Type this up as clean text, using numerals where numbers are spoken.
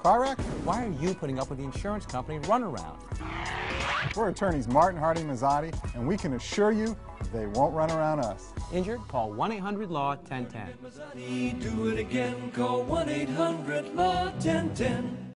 car wreck? Why are you putting up with the insurance company runaround? We're attorneys Martin, Hardy, Mazzotti, and we can assure you they won't run around us. Injured? Call 1-800-LAW-1010. Do it again, call 1-800-LAW-1010.